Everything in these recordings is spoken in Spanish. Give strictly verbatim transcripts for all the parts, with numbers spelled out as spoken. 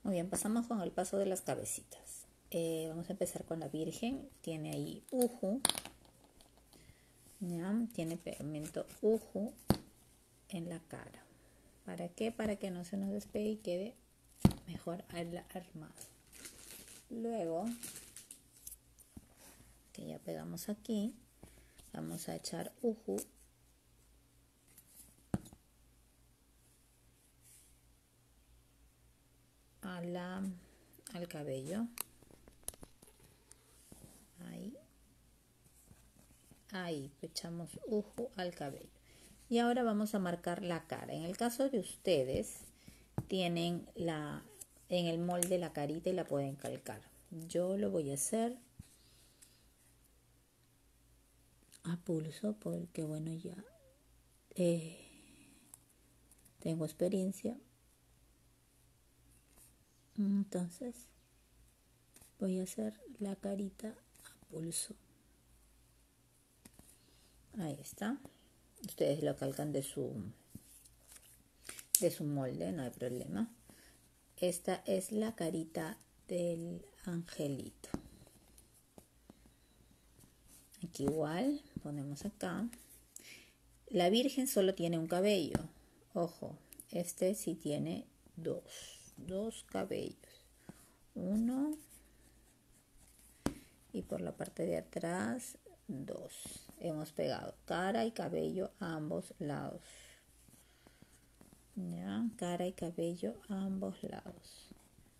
Muy bien, pasamos con el paso de las cabecitas. Eh, vamos a empezar con la Virgen. Tiene ahí uju, ¿ya? Tiene pegamento uju en la cara. ¿Para qué? Para que no se nos despegue y quede mejor armado. Luego, que ya pegamos aquí, vamos a echar uju a la, al cabello. Ahí. Ahí, echamos uju al cabello. Y ahora vamos a marcar la cara. En el caso de ustedes, tienen la, en el molde la carita y la pueden calcar. Yo lo voy a hacer a pulso porque, bueno, ya eh, tengo experiencia. Entonces, voy a hacer la carita a pulso. Ahí está. Ustedes lo calcan de su, de su molde, no hay problema. Esta es la carita del angelito. Aquí igual, ponemos acá. La Virgen solo tiene un cabello. Ojo, este sí tiene dos, dos cabellos. Uno y por la parte de atrás, dos. Hemos pegado cara y cabello a ambos lados. ¿Ya? Cara y cabello a ambos lados.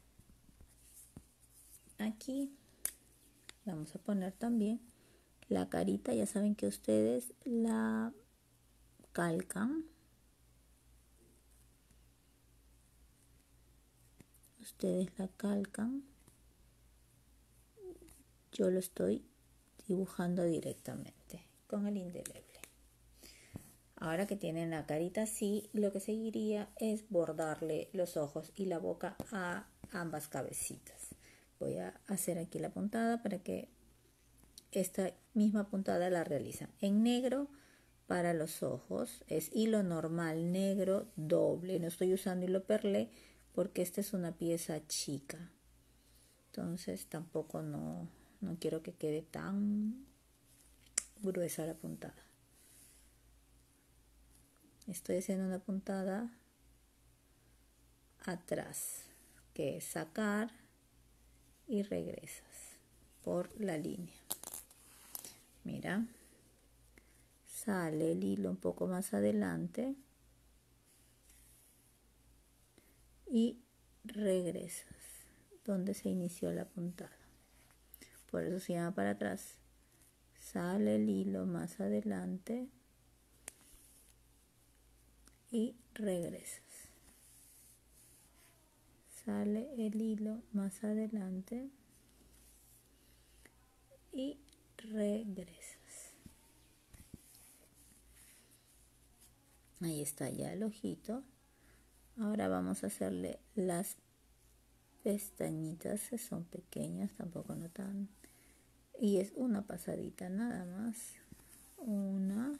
Aquí vamos a poner también la carita. Ya saben que ustedes la calcan. Ustedes la calcan. Yo lo estoy dibujando directamente con el indeleble. Ahora que tienen la carita así, lo que seguiría es bordarle los ojos y la boca a ambas cabecitas. Voy a hacer aquí la puntada para que esta misma puntada la realizan en negro. Para los ojos es hilo normal negro doble. No estoy usando hilo perlé porque esta es una pieza chica. Entonces tampoco no, no quiero que quede tan gruesa la puntada. Estoy haciendo una puntada atrás, que es sacar y regresas por la línea. Mira, sale el hilo un poco más adelante y regresas donde se inició la puntada. Por eso se llama para atrás. Sale el hilo más adelante y regresas. Sale el hilo más adelante y regresas. Ahí está ya el ojito. Ahora vamos a hacerle las pestañitas, que son pequeñas, tampoco no tan. Y es una pasadita nada más. Una.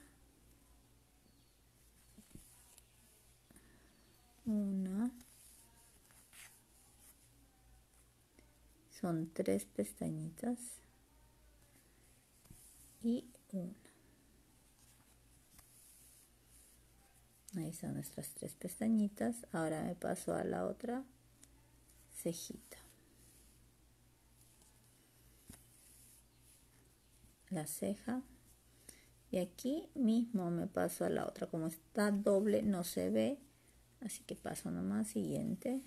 Una. Son tres pestañitas. Y una. Ahí están nuestras tres pestañitas. Ahora me paso a la otra cejita. La ceja. Y aquí mismo me paso a la otra. Como está doble no se ve. Así que paso nomás siguiente.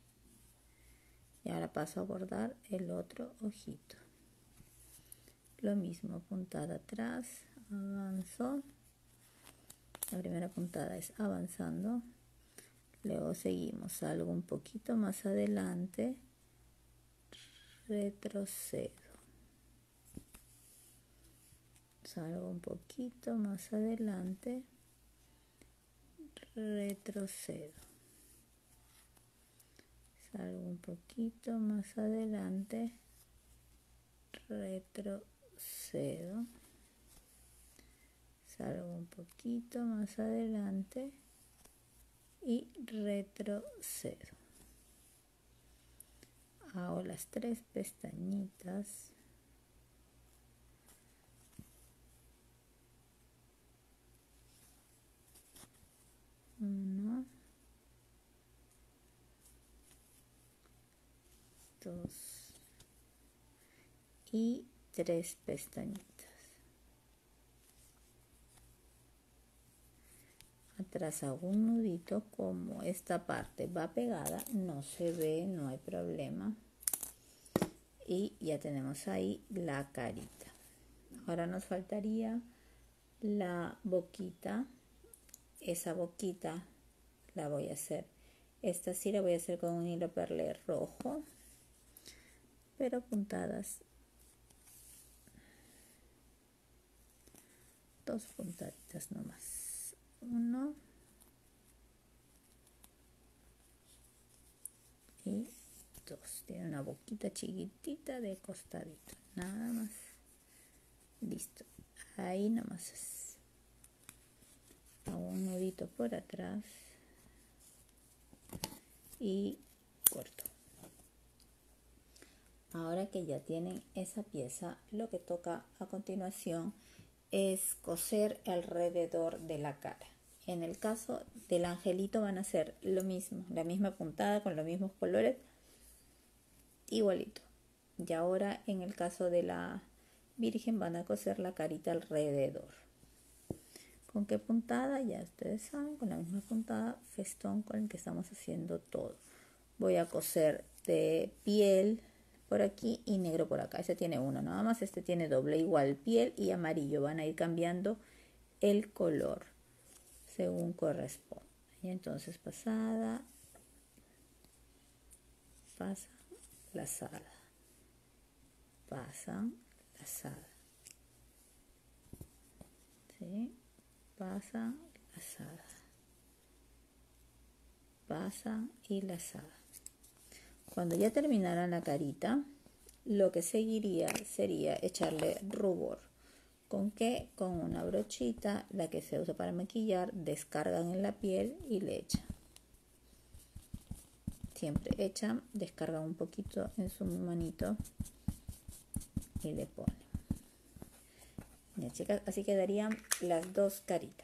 Y ahora paso a bordar el otro ojito. Lo mismo, puntada atrás, avanzo. La primera puntada es avanzando. Luego seguimos, salgo un poquito más adelante, retrocedo. Salgo un poquito más adelante, retrocedo. Salgo un poquito más adelante, retrocedo. Salgo un poquito más adelante y retrocedo. hago las tres pestañitas. Uno, dos y tres pestañitas. Atrás hago un nudito. Como esta parte va pegada, no se ve, no hay problema. Y ya tenemos ahí la carita. Ahora nos faltaría la boquita. Esa boquita la voy a hacer. Esta sí la voy a hacer con un hilo perlé rojo, pero puntadas. Dos puntaditas nomás. Uno y dos. Tiene una boquita chiquitita de costadito. Nada más. Listo. Ahí nomás es. Hago un nudito por atrás y corto. Ahora que ya tienen esa pieza, lo que toca a continuación es coser alrededor de la cara. En el caso del angelito van a hacer lo mismo, la misma puntada con los mismos colores, igualito. Y ahora en el caso de la Virgen van a coser la carita alrededor. ¿Con qué puntada? Ya ustedes saben, con la misma puntada festón con el que estamos haciendo todo. Voy a coser de piel por aquí y negro por acá. Ese tiene uno nada más, este tiene doble, igual piel y amarillo. Van a ir cambiando el color según corresponde. Y entonces pasada, pasa, lazada, pasa, lazada, ¿sí? Pasa, lazada, pasa y lazada. Cuando ya terminaran la carita, lo que seguiría sería echarle rubor. ¿Con qué? Con una brochita, la que se usa para maquillar, descargan en la piel y le echan. Siempre echan, descargan un poquito en su manito y le ponen. Mira, chicas, así quedarían las dos caritas.